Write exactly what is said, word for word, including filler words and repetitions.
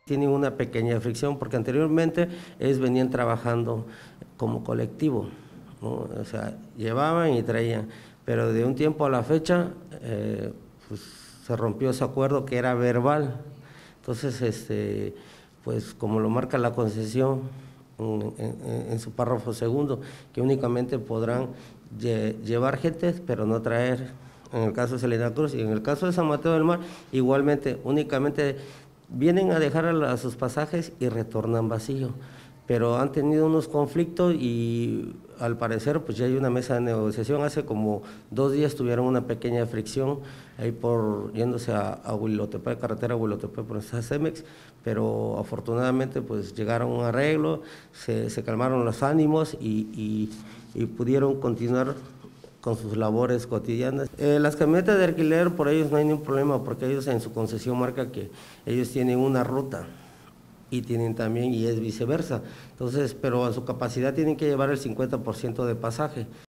Tienen una pequeña fricción porque anteriormente ellos venían trabajando como colectivo, ¿no? O sea, llevaban y traían, pero de un tiempo a la fecha eh, pues, se rompió ese acuerdo que era verbal. Entonces, este, pues como lo marca la concesión en, en, en su párrafo segundo, que únicamente podrán lle llevar gente, pero no traer, en el caso de Salina Cruz, y en el caso de San Mateo del Mar, igualmente, únicamente vienen a dejar a, la, a sus pasajes y retornan vacío, pero han tenido unos conflictos y al parecer pues ya hay una mesa de negociación. Hace como dos días tuvieron una pequeña fricción ahí por yéndose a, a Huilotepec, carretera Huilotepec por esta Cemex, pero afortunadamente pues llegaron a un arreglo, se, se calmaron los ánimos y, y, y pudieron continuar con sus labores cotidianas. Eh, las camionetas de alquiler, por ellos no hay ningún problema, porque ellos en su concesión marca que ellos tienen una ruta y tienen también, y es viceversa. Entonces, pero a su capacidad tienen que llevar el cincuenta por ciento de pasaje.